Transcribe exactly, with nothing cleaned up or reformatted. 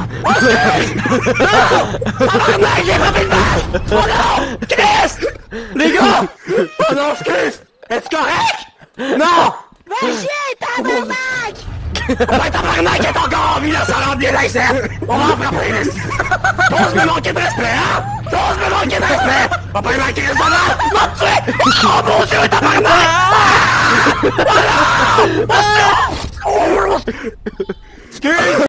Tabarnak, j'ai frappé une vache! Oh non! Chris! Les gars! Oh non, excuse! Es-tu correct? Non! Va chier, tabarnak! Ben tabarnak est encore en vie là, ça rend bien la scène! On va en frapper une! T'oses me manquer de respect, hein? T'oses me manquer de respect! On va pas y manquer de bonheur! Va te tuer! Oh mon dieu, tabarnak! Ah! Oh non! Oh non! Excuse!